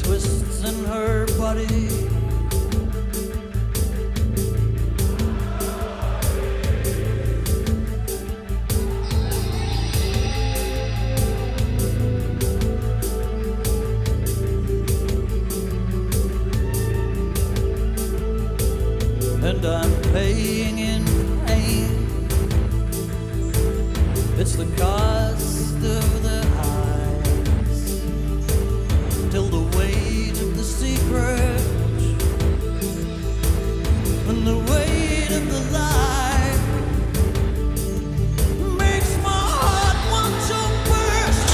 twists in her body. And I'm paying in pain. It's the cost of the highs, till the weight of the secret and the weight of the lie makes my heart want to burst.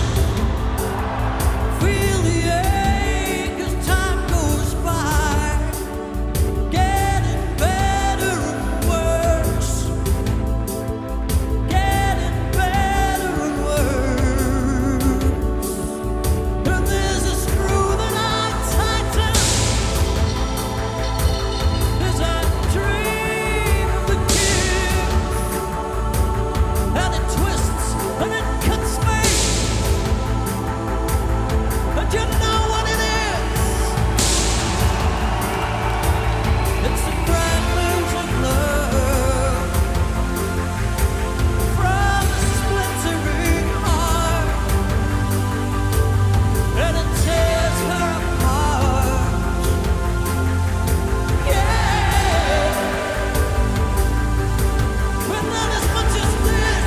Feel the ache as time goes by, getting better and worse, getting better and worse. And there's a screw that I tighten as I dream of the kiss, and it twists and it cuts me, and you know what it is. It's a fragment of love from a splintering heart, and it tears her apart. Yeah, but not as much as this.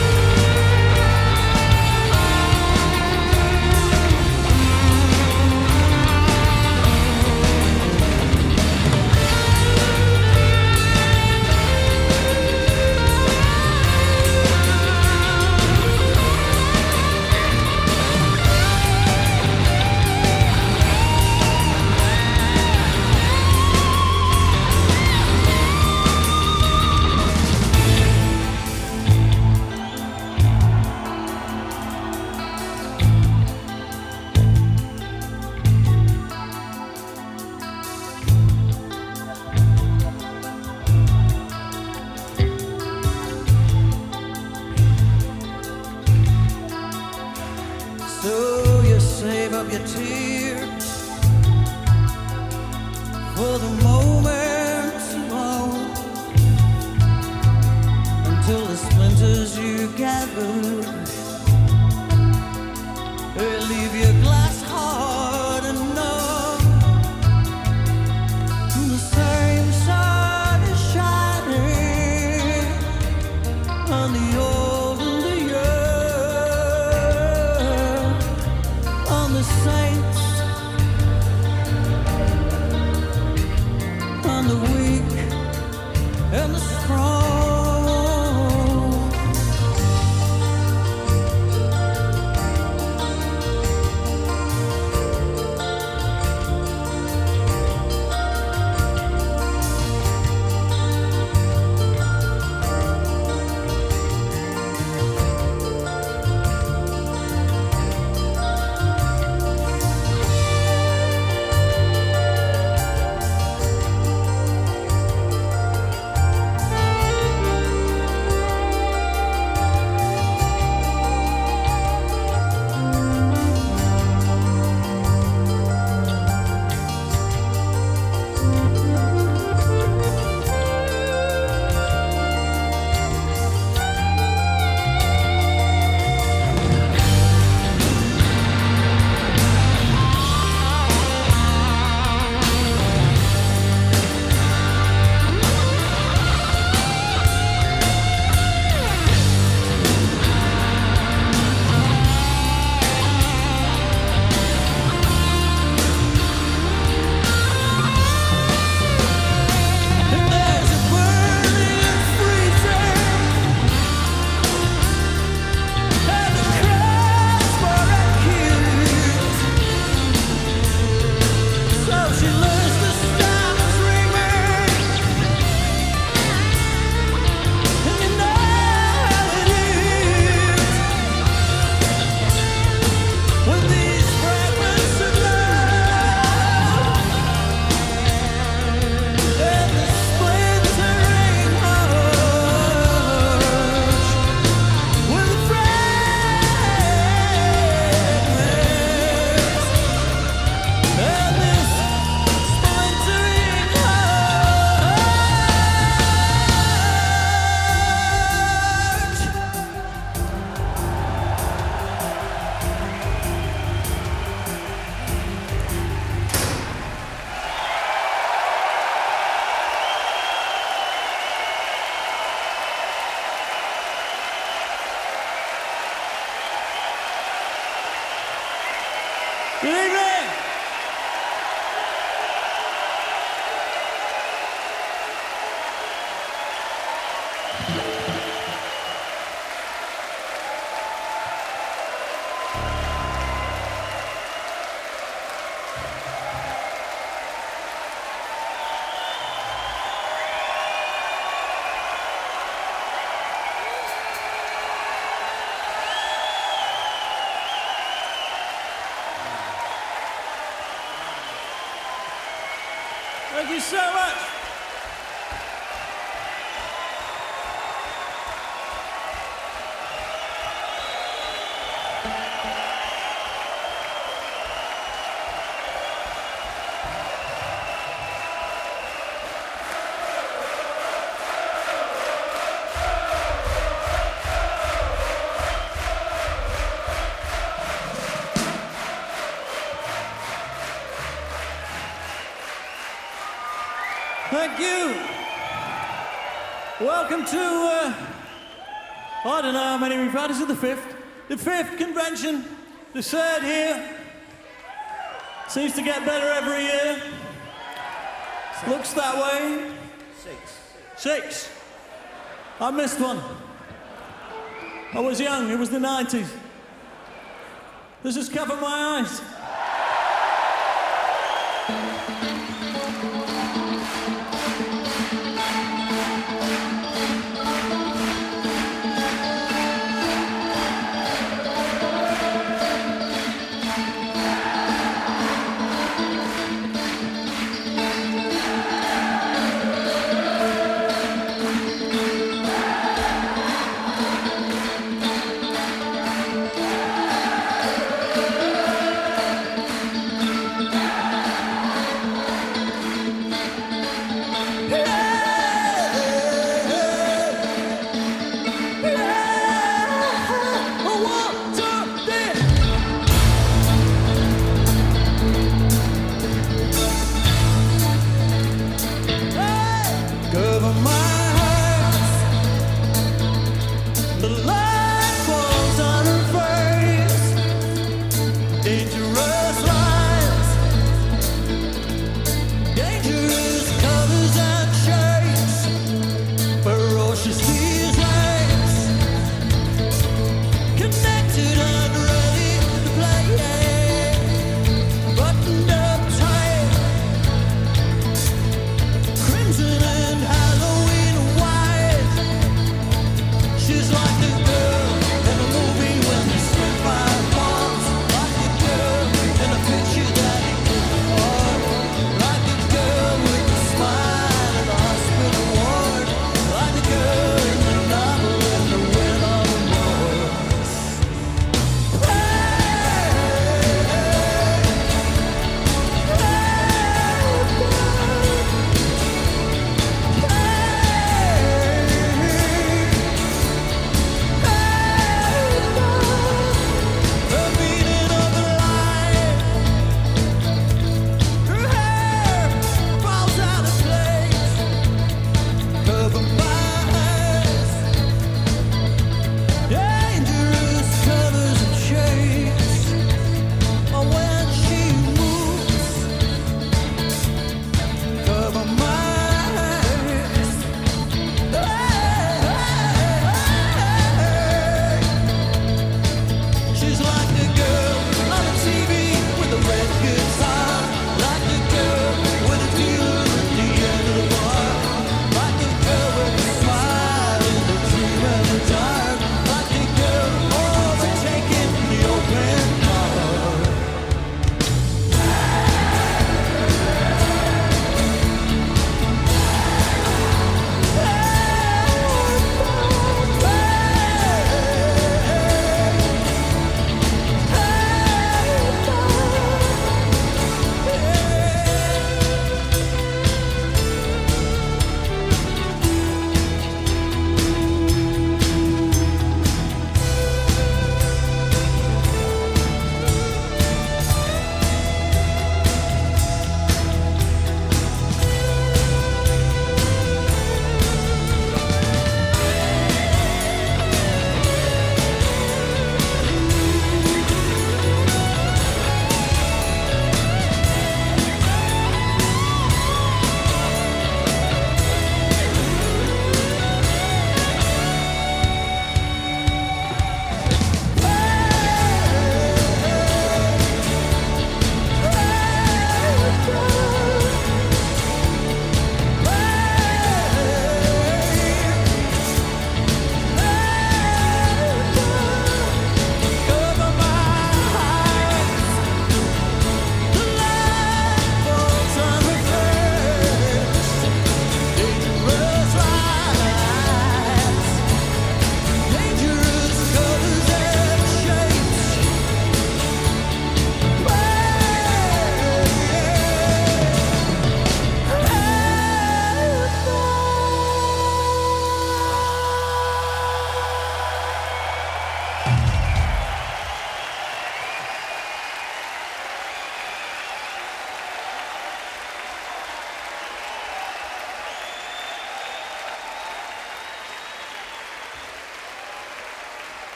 So you save up your tears for the moment alone, until the splinters you gather leave your glass hard and numb. The same sun is shining on the old and the young, on the saints, on the weak and the strong. Good evening. Thank you so much. Thank you. Welcome to, I don't know how many we've had. Is it the fifth convention? The third here. Seems to get better every year. Looks that way. Six. I missed one. I was young, it was the 90s. This has covered my eyes.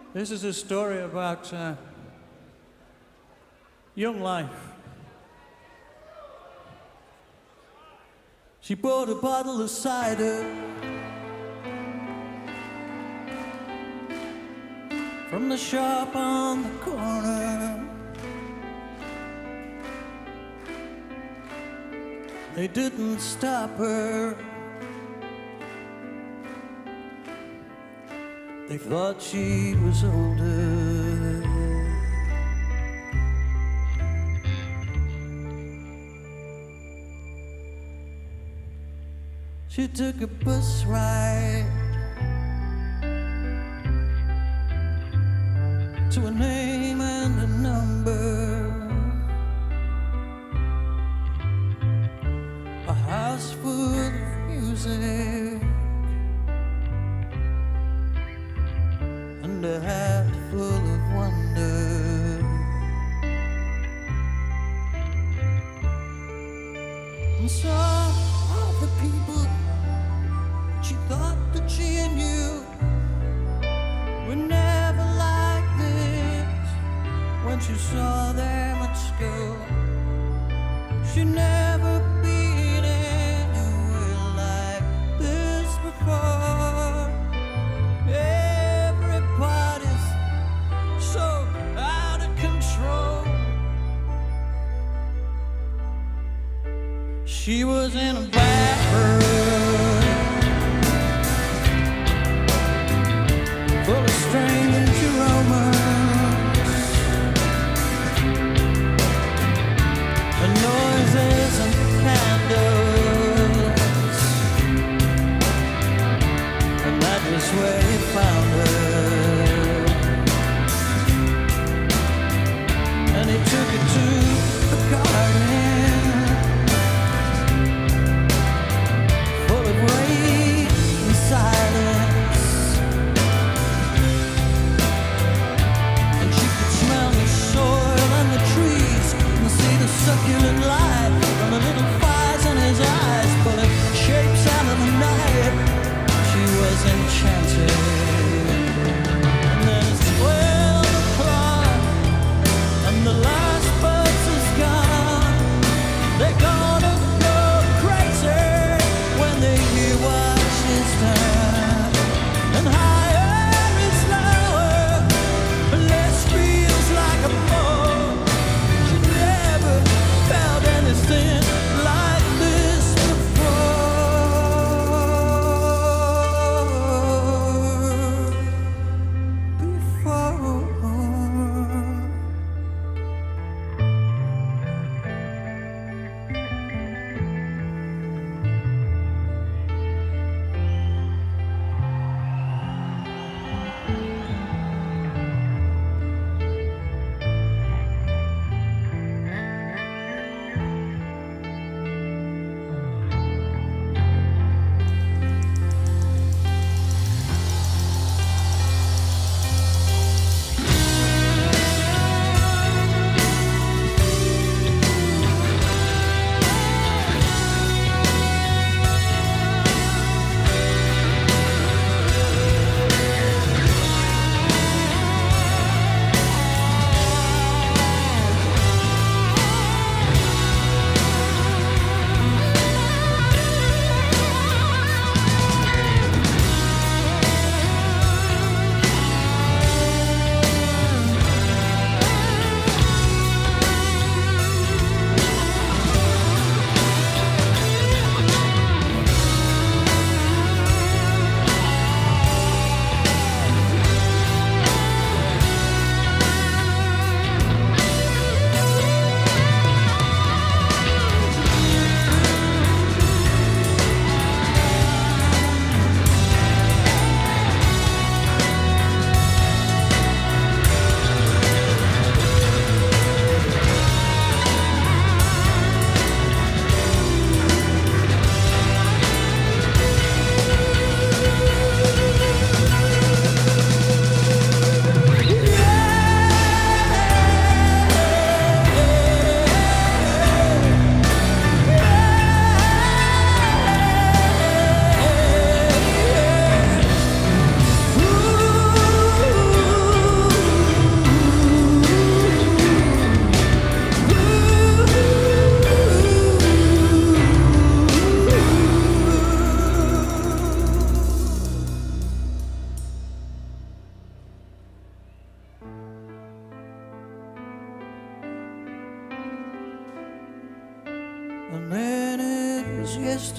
This is a story about young life. She bought a bottle of cider from the shop on the corner. They didn't stop her. They thought she was older. She took a bus ride to a name and a number, a house full of music and a hat full of wonder. And some of the people she thought that she knew were never like this. When she saw them at school, she never been anywhere like this before. Everybody's so out of control. She was in a bathroom full of strange aromas and noises and candles, and that was where he found her. And he took her to the garden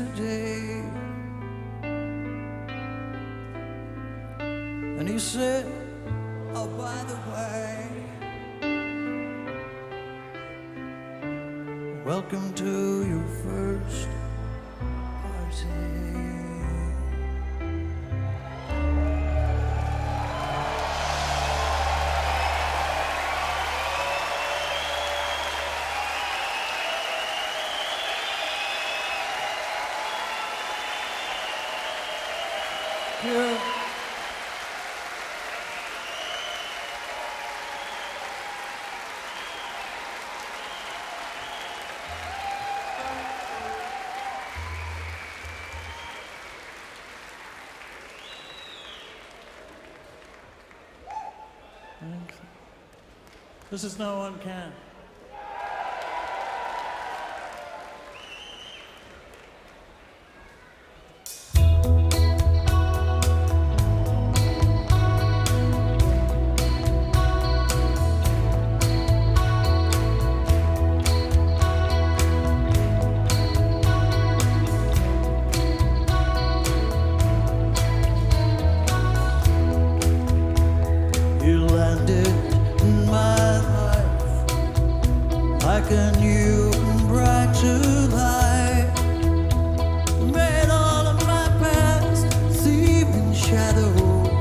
yesterday. And he said, oh, by the way, welcome to your first party. Yeah. This is No One Can. You landed in my life like a new and brighter light, made all of my past seem in shadow.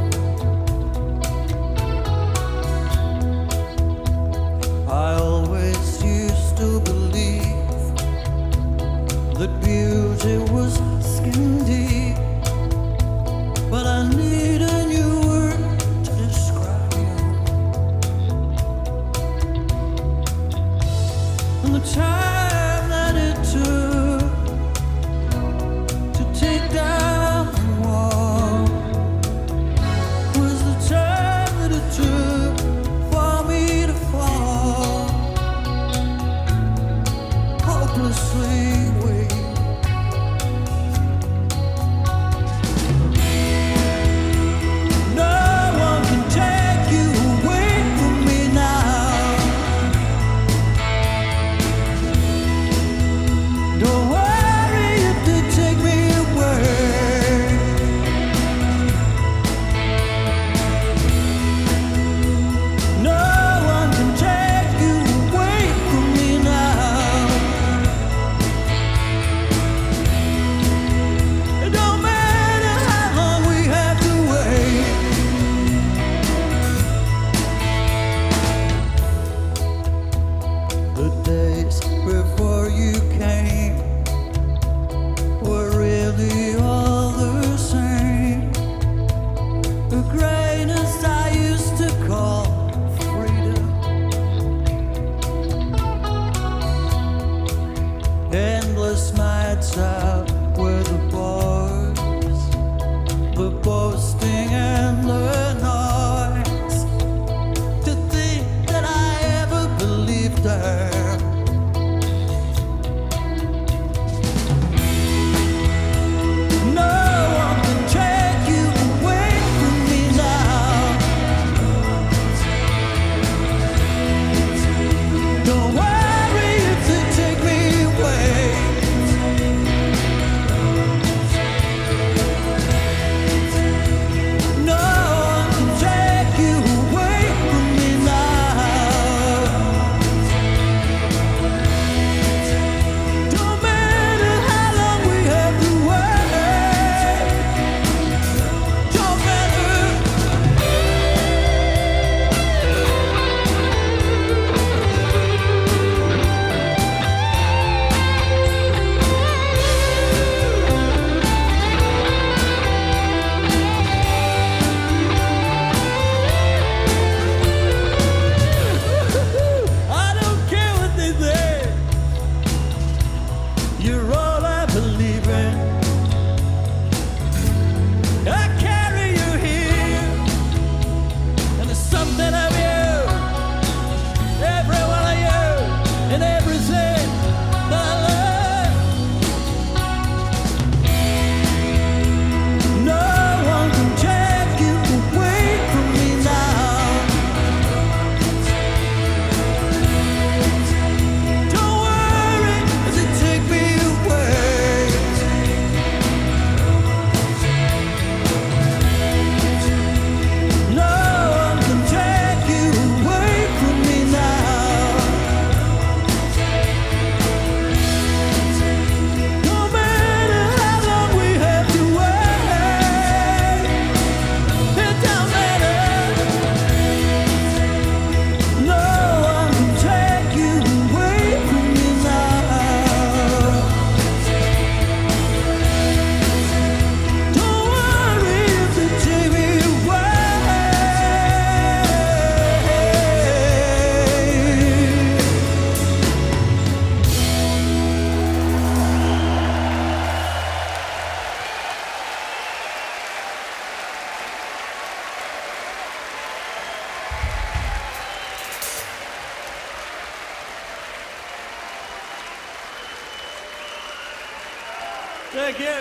I always used to believe that beauty was skin deep, but I need a new word to describe you. And the time that it took to take down the wall Thank you.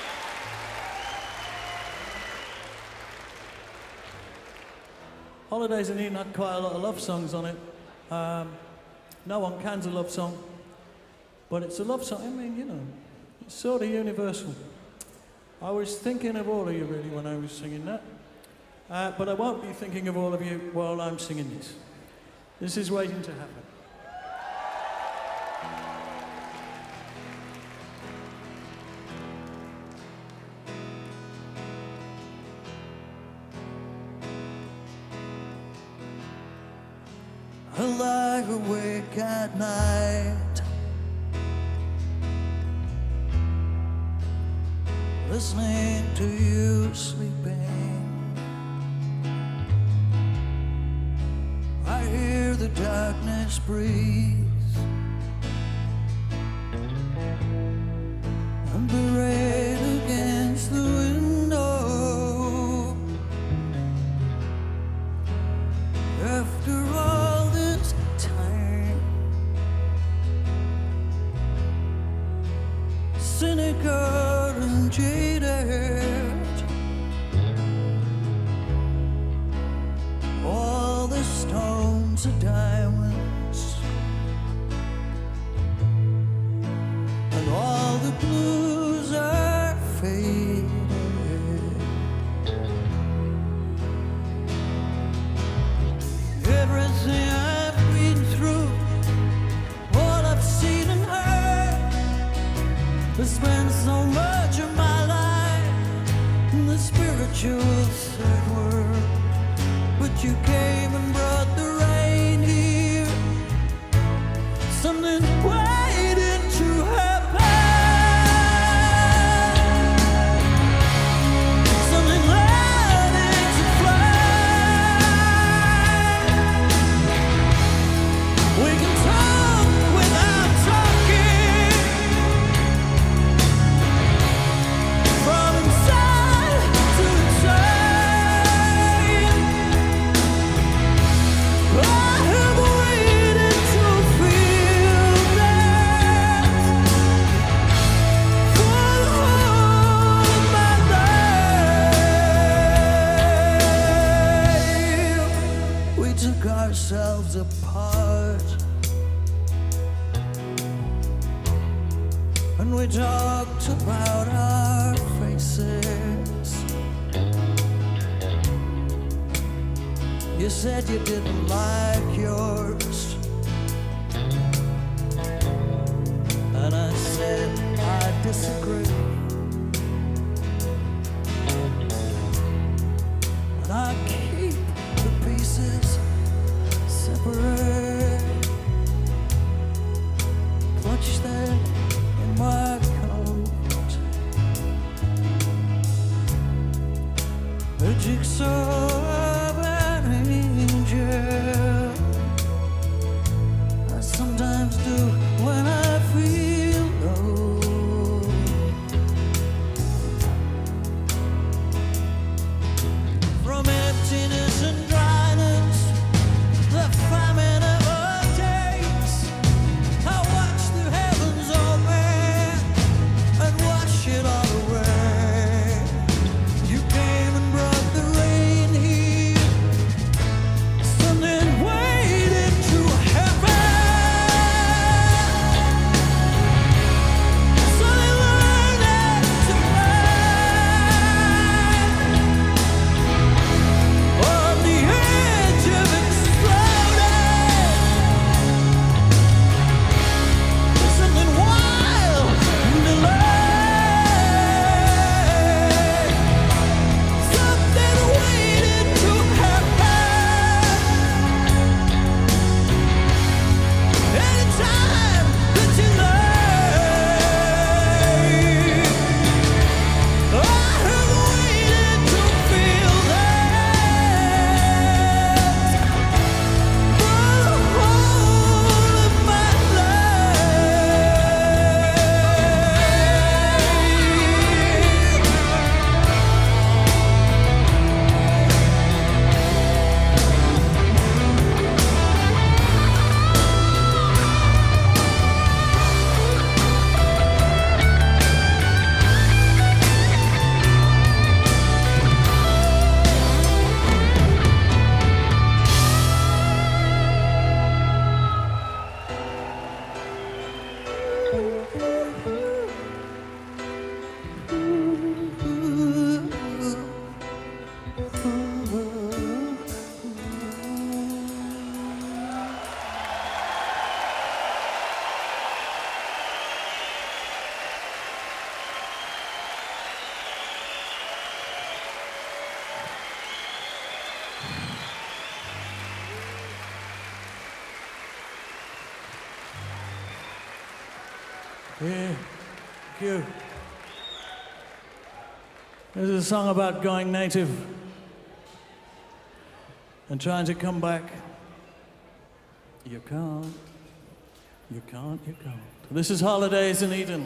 Holidays in Eden had quite a lot of love songs on it. No One Can's a love song, but it's a love song. I mean, you know, it's sort of universal. I was thinking of all of you really when I was singing that, but I won't be thinking of all of you while I'm singing this. This is waiting to happen. I lie awake at night, listening to you sleeping. I hear the darkness breathe and the rain against the window. After all this time, cynical and jaded, all the stones are diamonds, and all the blues are faded. Everything I've been through, all I've seen and heard, I spent so much of my life in the spiritual third world. But you came and brought the rain here. Something's waiting to happen. Something ready to fly. We can talk without talking, from inside to inside. I have waited to feel that for the whole of my life. We took ourselves apart and we talked about our faces. You said you didn't like yours, and I said I disagree. And I keep the pieces separate, clutch them in my coat. A jigsaw of an angel, I sometimes do when I feel low. From emptiness and dryness, the famine of our days, I watch the heavens open and wash it all away. You came and brought the rain Yeah, thank you. This is a song about going native and trying to come back. You can't, you can't, you can't. This is Holidays in Eden.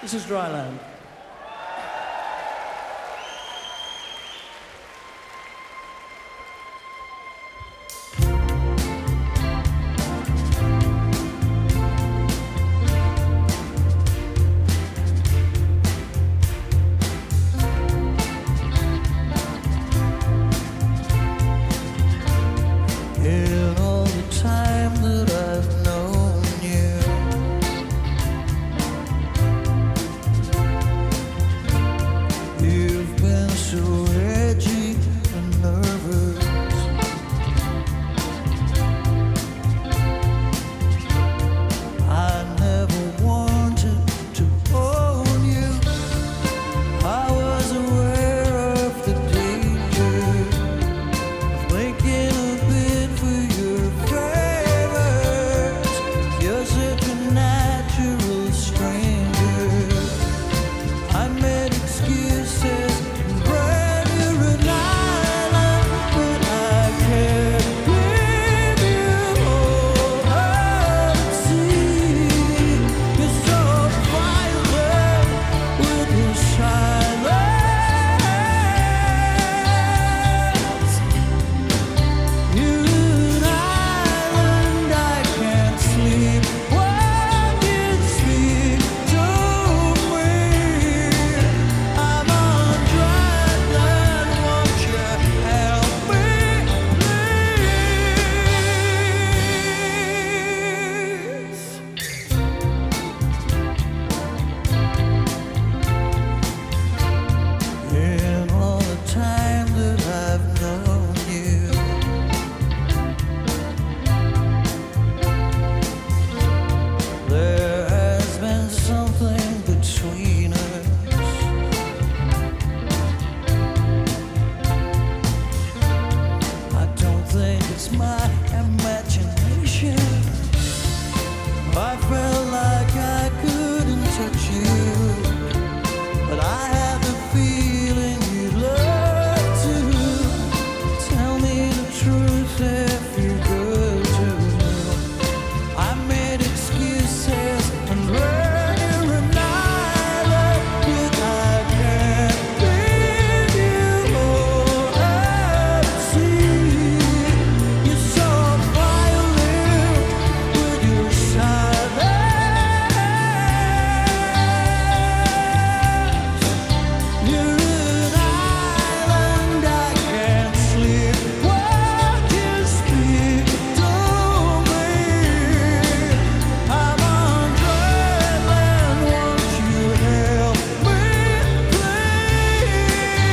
This is Dry Land. In all the time that I've known you, you've been so edgy and nervous. I never wanted to own you. I was aware of the danger of making a bid for your favors. You're such a natural stranger. I made excuses and ran you an island, but I can't leave you all out at sea. You're so violent with your silence. You're an island I can't sleep when you speak to me. I'm on dry land, won't you help me, please? In all the time that I've known you, there has been something between us. I don't think it's my imagination. I felt like I couldn't touch you, but I had the feeling you'd love to. Tell me the truth if you could too. I made excuses and ran you an island, but I can't leave you all at sea. You're so violent with your silence. You're an island I can't sleep when you speak to me. I'm on dry land, won't you help me, please?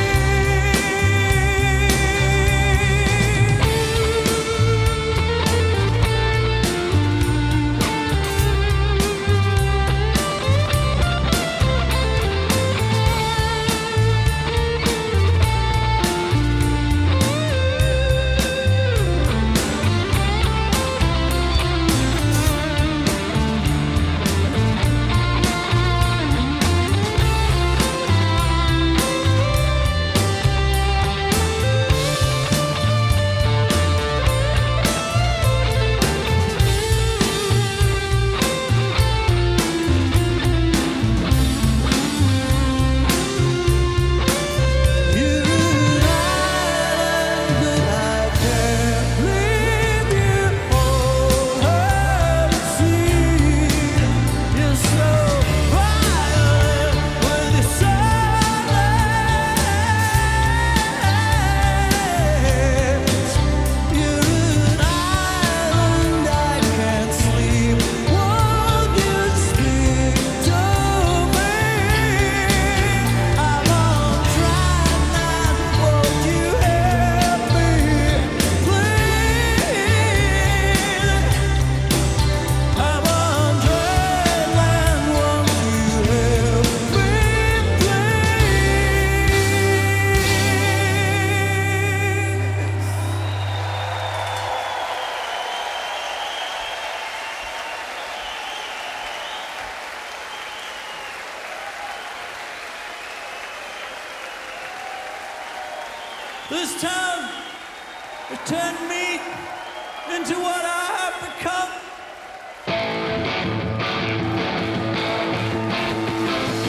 You're an island, but I can't leave you all at sea. You're so violent with your silence. You're an island I can't sleep. Won't you speak to me? I'm on dry land, won't you help me, please? I'm on dry land, won't you help me, This town has turned me into what I have become.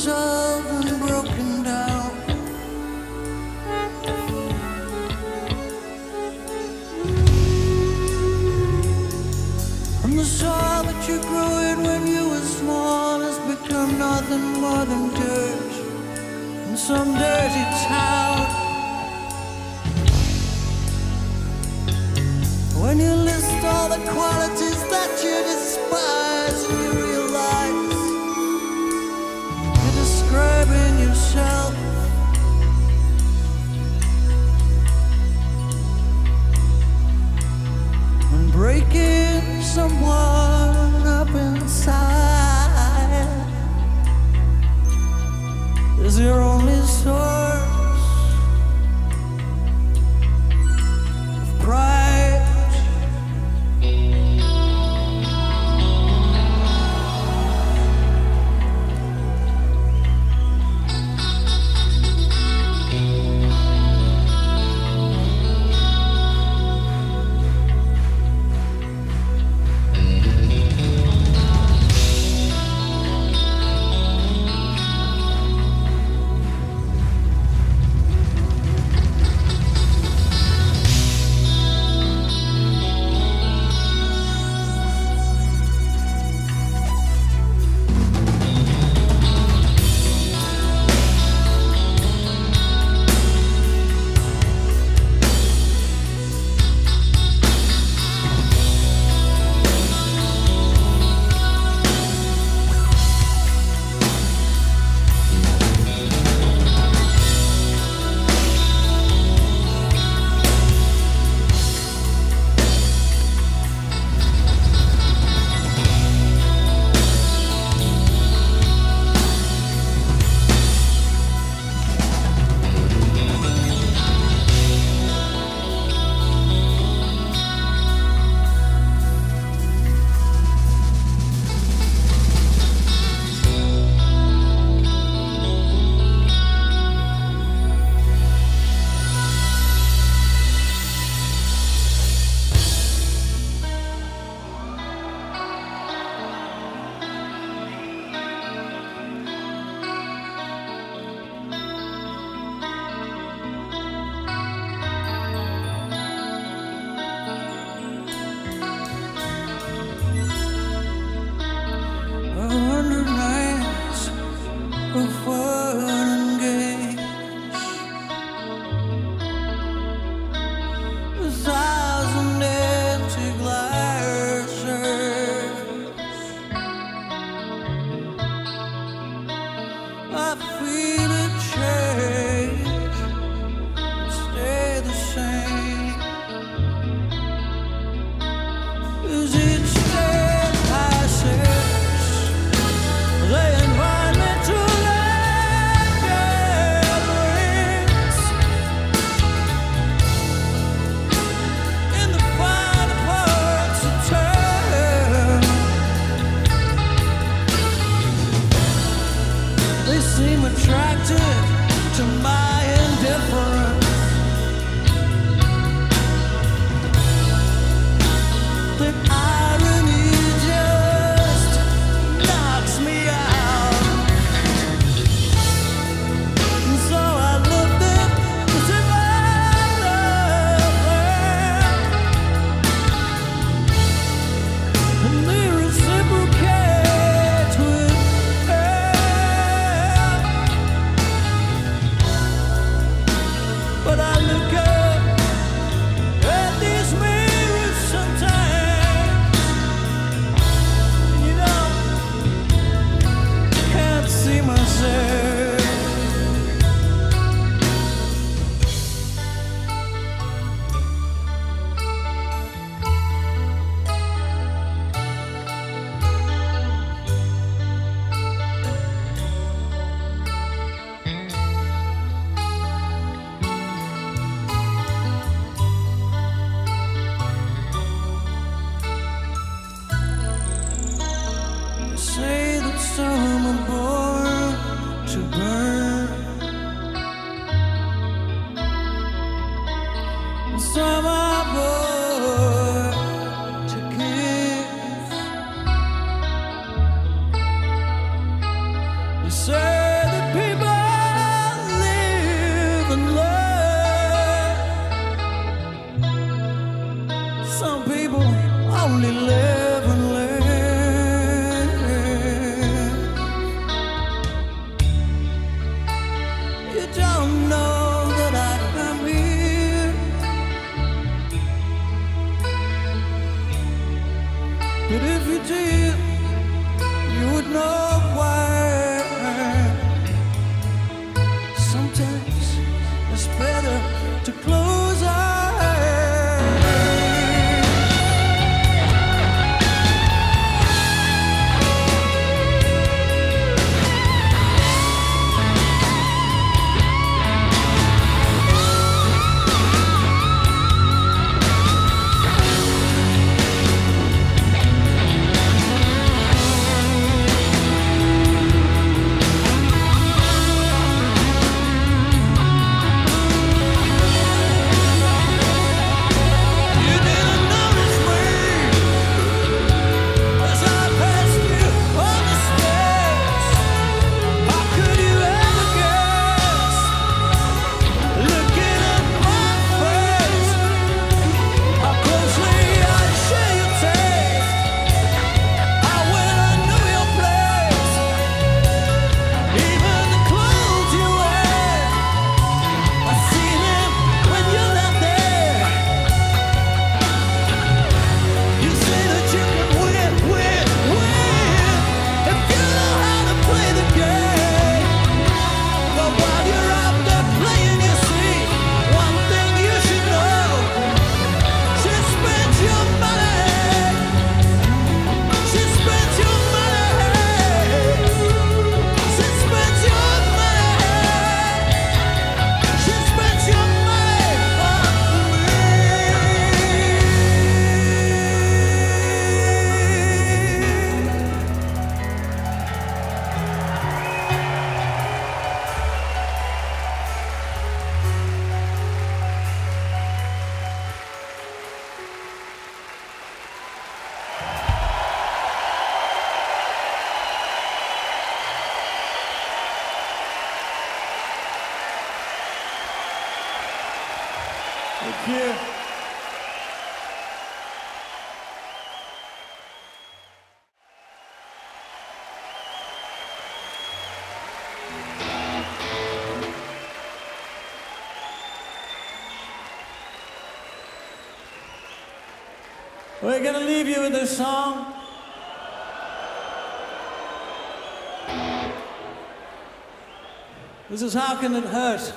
myself and broken down. And the soil that you grew in when you were small has become nothing more than dirt in some dirty town. When you list all the qualities that you despise, and you realize you're describing yourself. And breaking someone up inside is your only source of pride. But if you did, you would know why. Sometimes it's better to close our eyes. Thank you. We're going to leave you with this song. This is How Can It Hurt?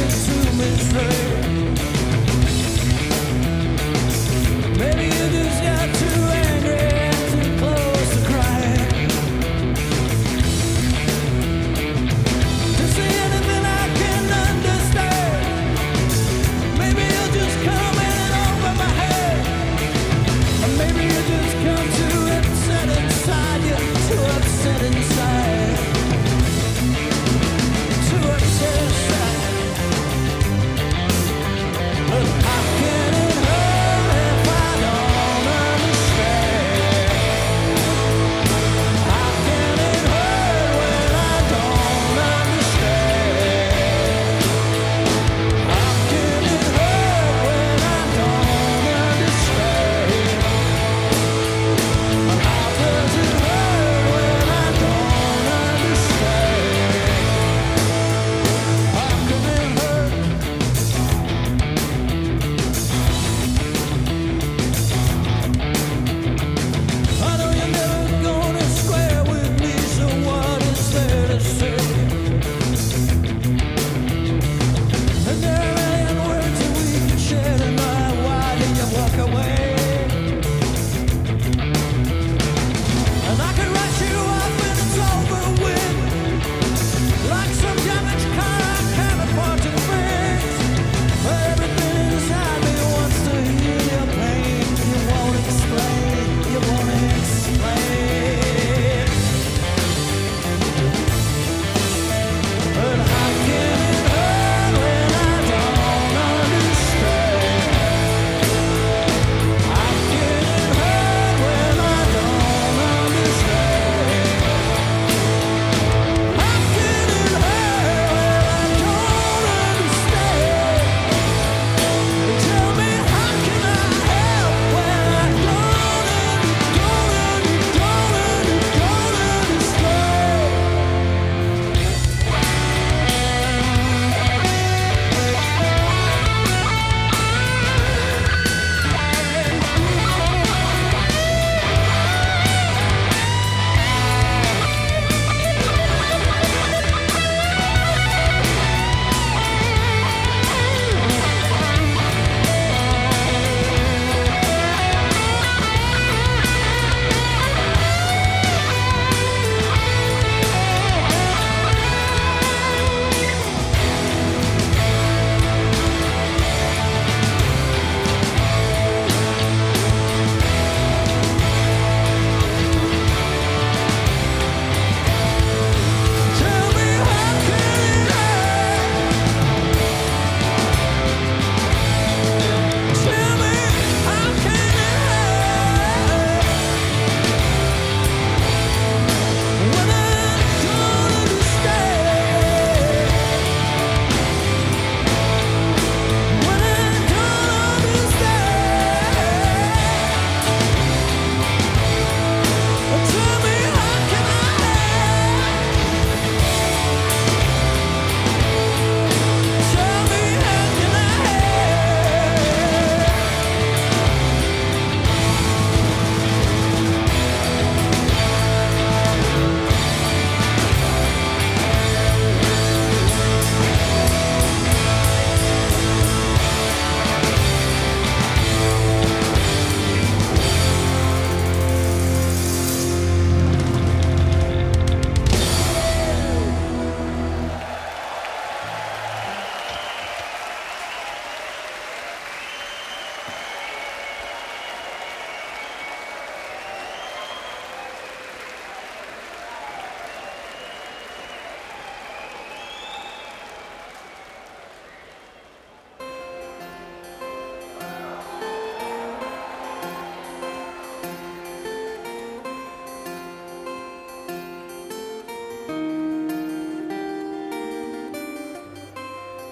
Maybe you just got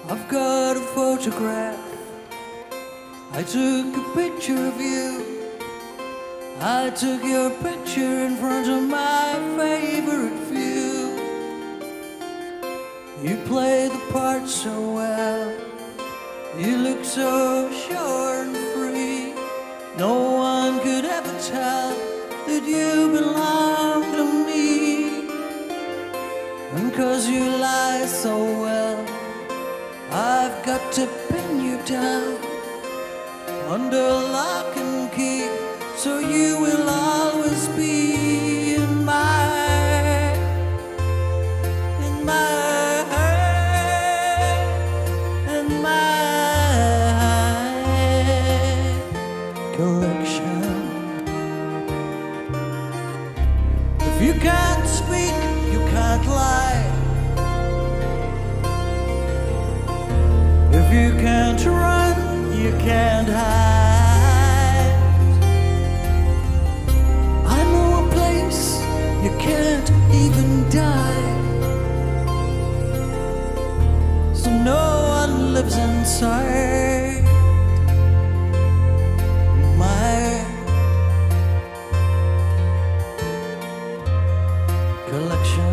I've got a photograph. I took a picture of you. I took your picture in front of my favorite view. You play the part so well. You look so sure and free. No one could ever tell that you belong to me. And 'cause you lie so well, I've got to pin you down under lock and key, so you will always be in my collection. If you can't speak, you can't lie. If you can't run, you can't hide. I know a place you can't even die. So no one lives inside my collection.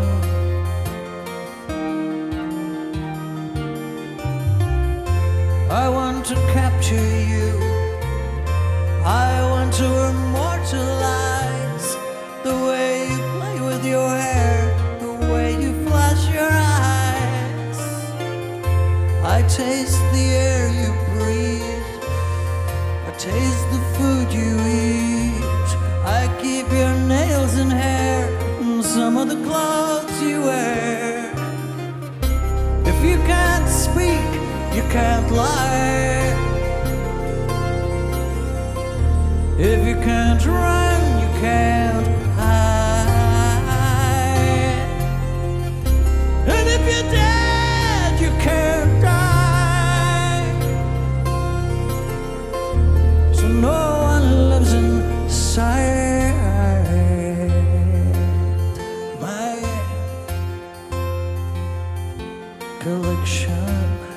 I want to capture you. I want to immortalize the way you play with your hair, the way you flash your eyes. I taste the air you breathe. I taste the food you eat. I keep your nails and hair and some of the clothes you wear. If you can't speak, you can't lie. If you can't run, you can't hide. And if you're dead, you can't die. So no one lives inside my collection.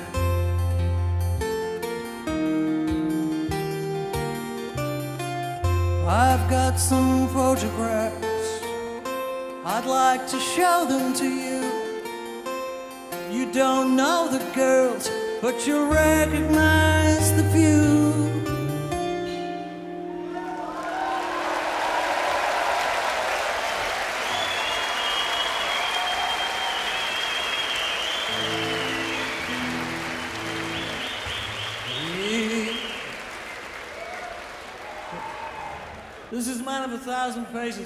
I've got some photographs. I'd like to show them to you. You don't know the girls, but you'll recognize the view. This is Man of 1,000 Faces.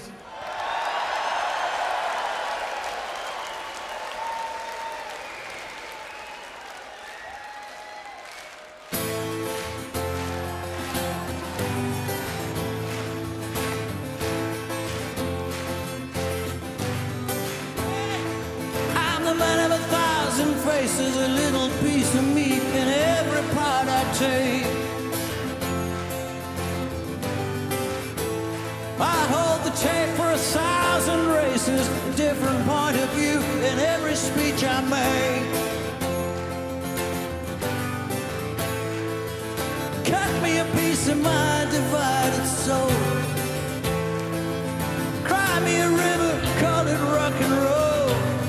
I'm the man of 1,000 faces, a little piece of me in every part I take. I hold the tape for 1,000 races, a different point of view in every speech I make. Cut me a piece of my divided soul. Cry me a river, call it rock and roll.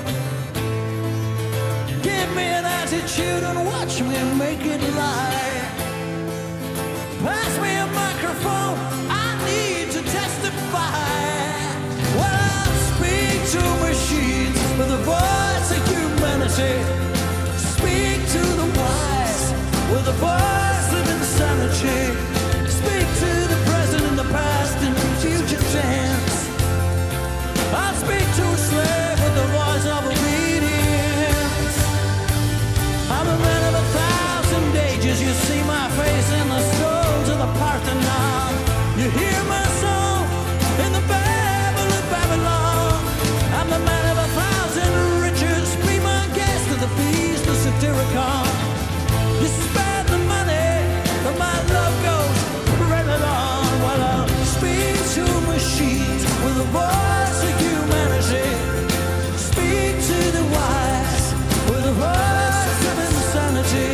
Give me an attitude and watch me make it live. Pass me a microphone, I need to testify. Well, I'll speak to machines with the voice of humanity. Speak to the wise with the voice of insanity. Speak to the present and the past and future tense. I'll speak to a slave with the voice of obedience. I'm a man of 1,000 ages. You see my face in the stones of the Parthenon. You hear my song in the babble of Babylon. I'm the man of 1,000 riches. Be my guest at the feast of Satyricon. You spend the money, but my love goes printed on. Well, I'll speak to machines with the voice of humanity. Speak to the wise with the voice of insanity.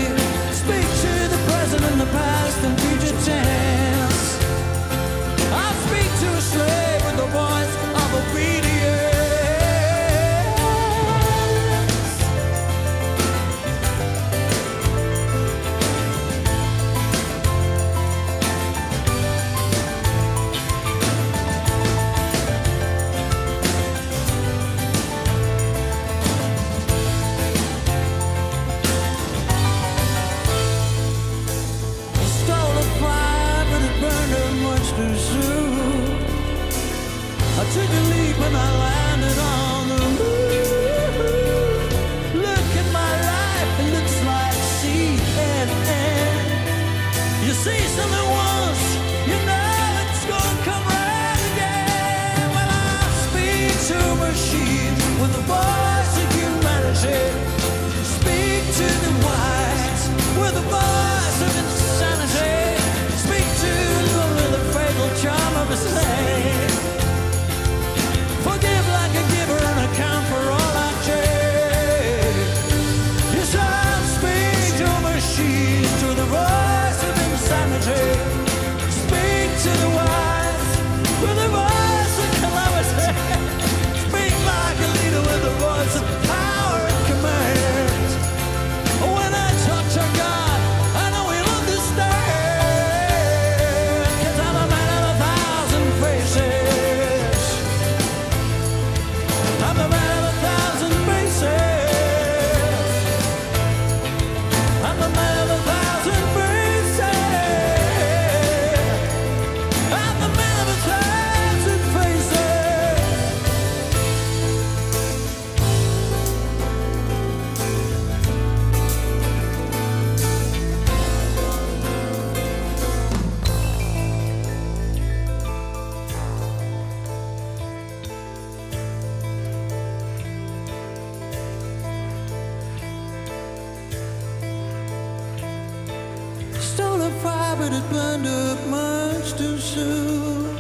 but it burned up much too soon.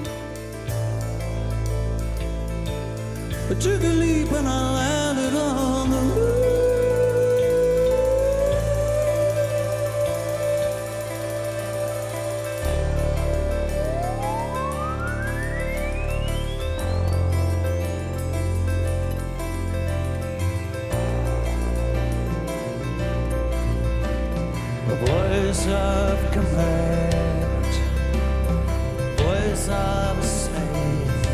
I took a leap and I landed on the moon. Voice of command, voice of a snake,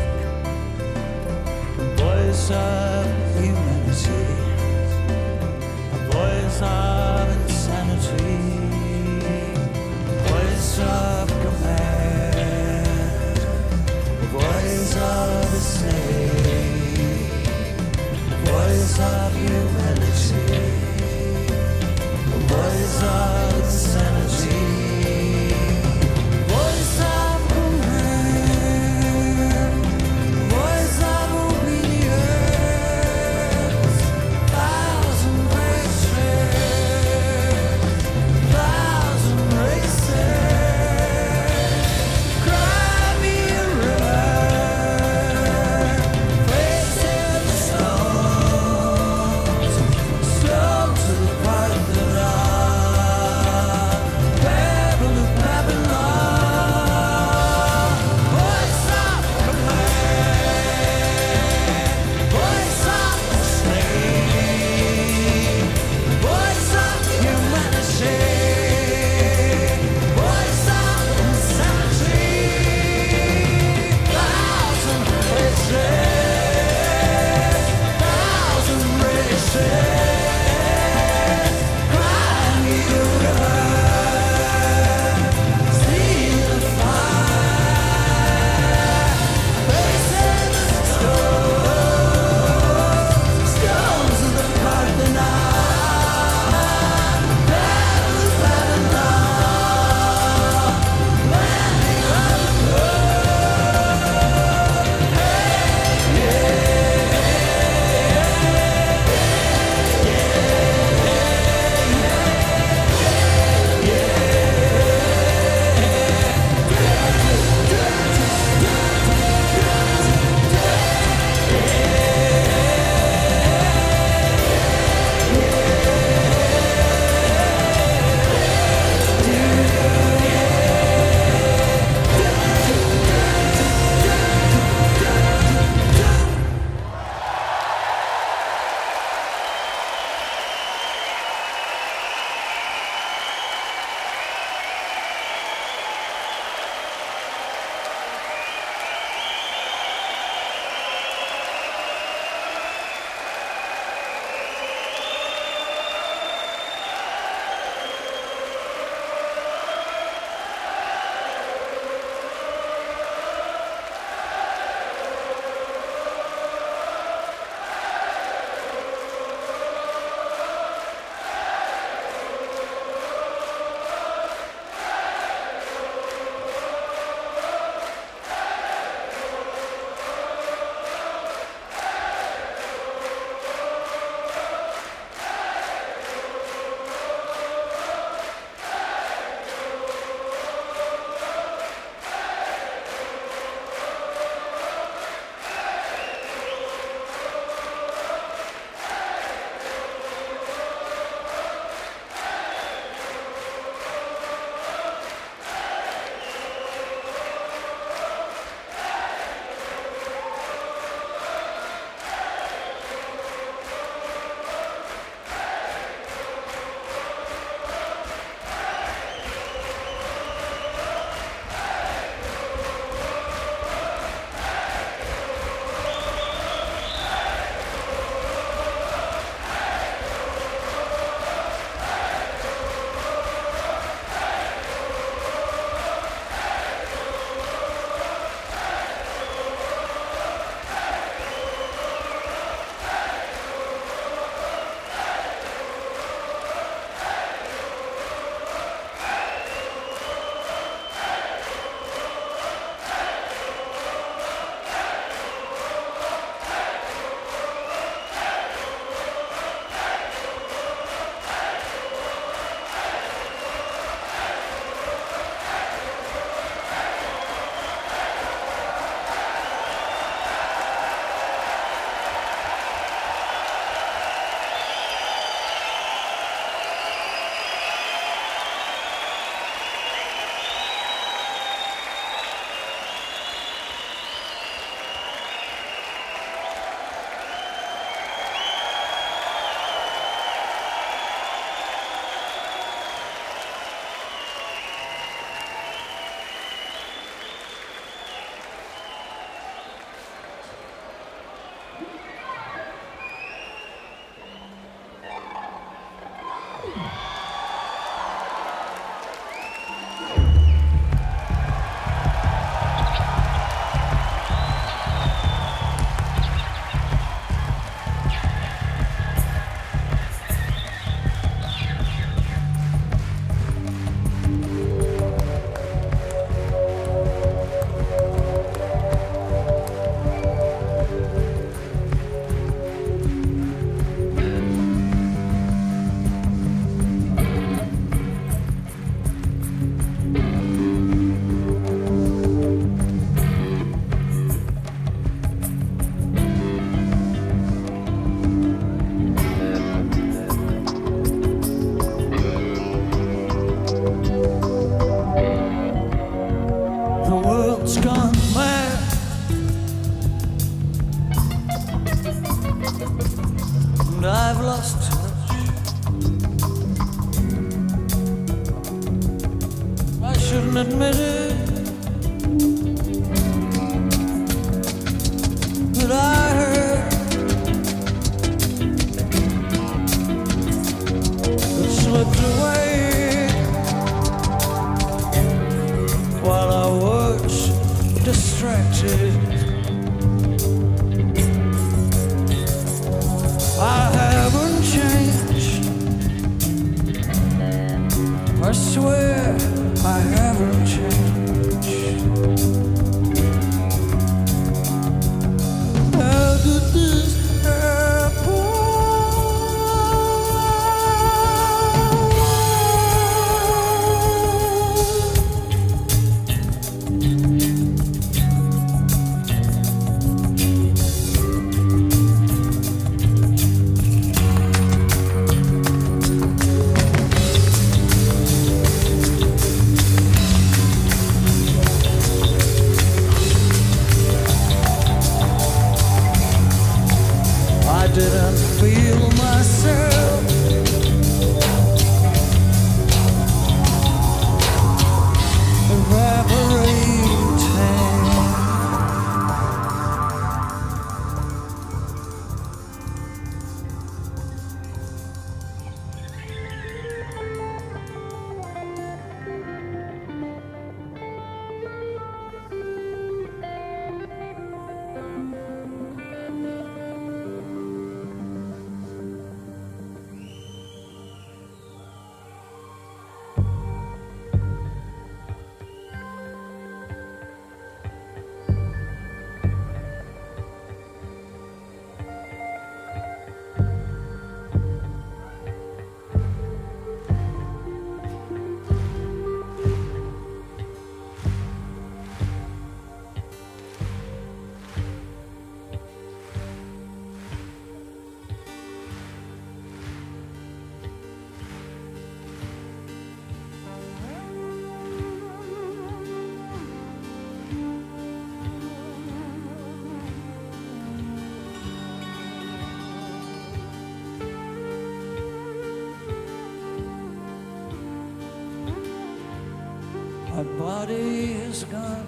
voice of humanity, a voice of insanity, voice of command, voice of a snake, voice of humanity, voice of insanity, voice of command, voice of obedience, thousand races, thousand races, cry me a river, My body is gone,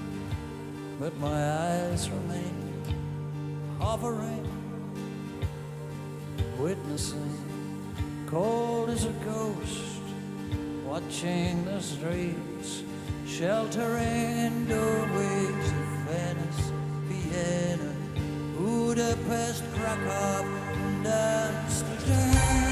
but my eyes remain hovering, witnessing, cold as a ghost, watching the streets, sheltering doorways of Venice, Vienna, Budapest, Krakow, and Amsterdam.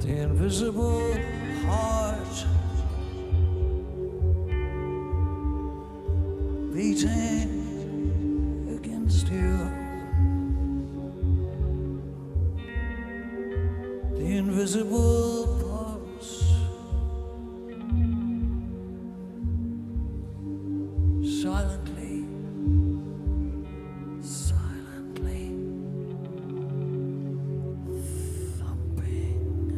the invisible heart beating against you. The invisible pulse silently, silently thumping.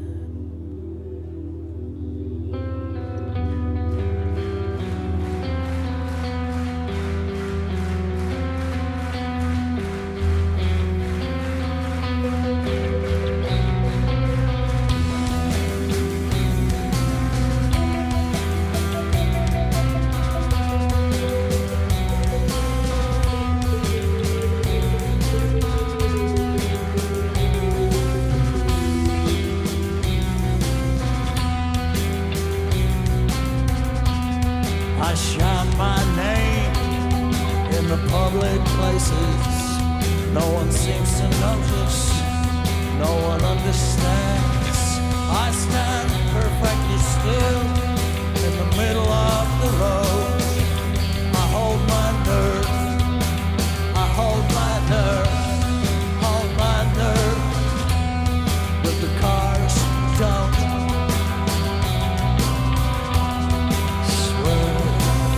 I shout my name in the public places. No one seems to notice, no one understands. I stand perfectly still in the middle of the road. I hold my nerve, I hold my nerve, hold my nerve. But the cars don't swerve.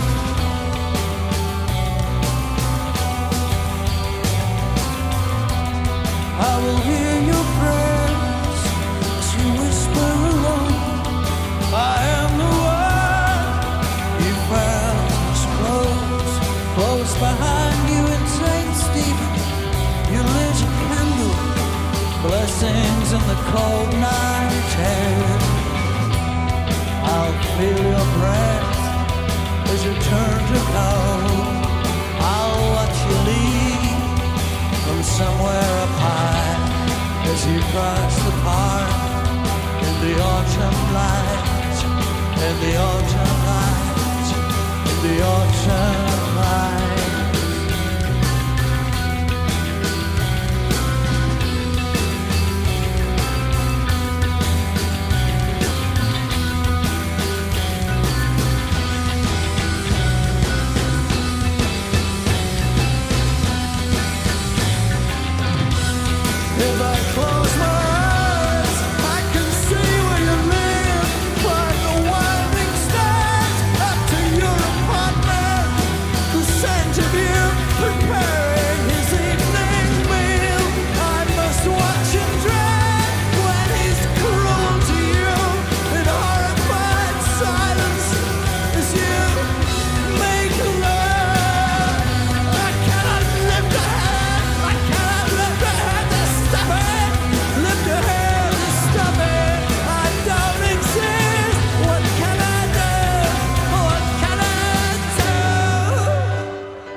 I will hear your prayers as you whisper alone. I am the one you found is close, close behind you in St. Stephen. You lit a candle, blessings in the cold night air. I'll feel your breath as you turn to go. I'll watch you leave from somewhere up high as you cross the park in the autumn light, in the autumn light, in the autumn light. If I close my eyes, I can see where you live. Climb the winding stairs up to your apartment. The scent of you preparing his evening meal. I must watch him dread when he's cruel to you. In horrified silence as you make love. I cannot lift a hand. I cannot lift a hand. Stop it! Lift your hand and stop it! I don't exist! What can I do? What can I do?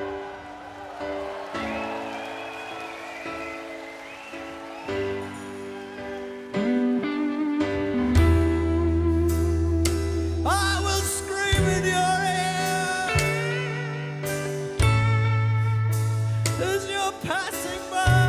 I will scream in your ear as you're passing by.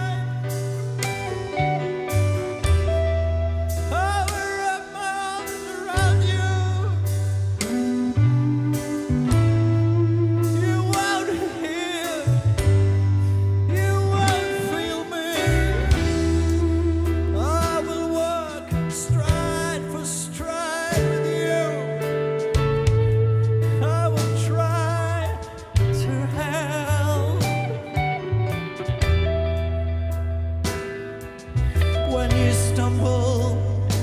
When you stumble,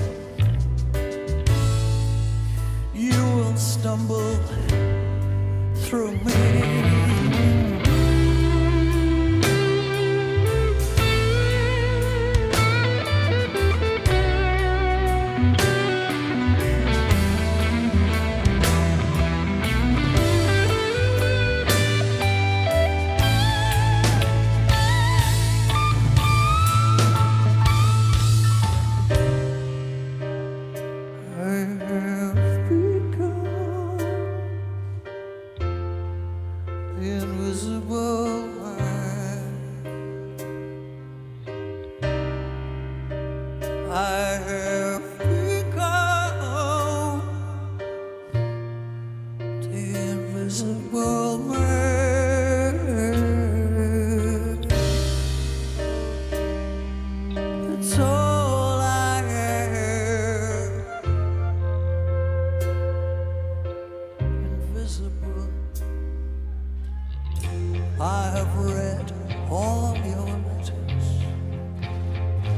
you will stumble through me. Invisible eye. I have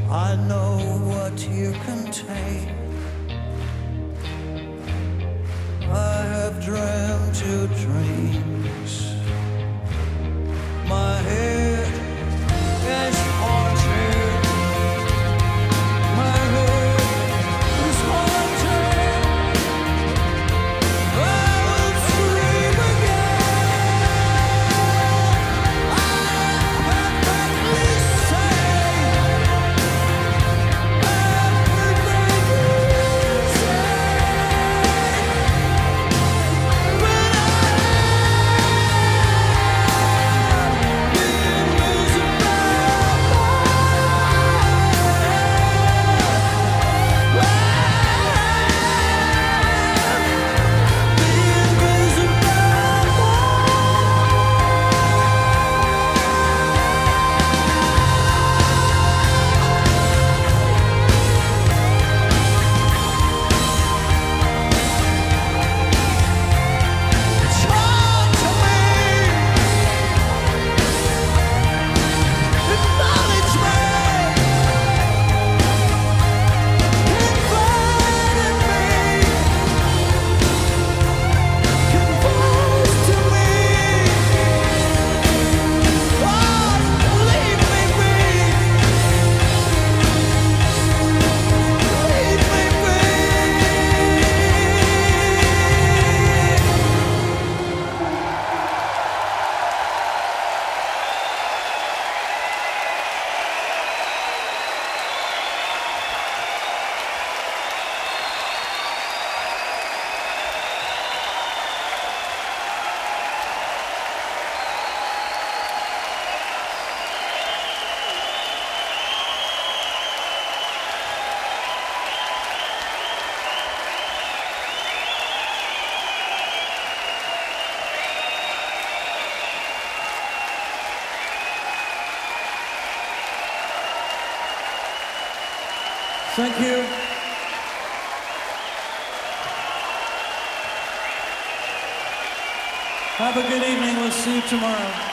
I know what you contain. I have dreamt your dreams. My head is haunted. My head is haunted. I will scream again. I perfectly safe. Thank you. Have a good evening. We'll see you tomorrow.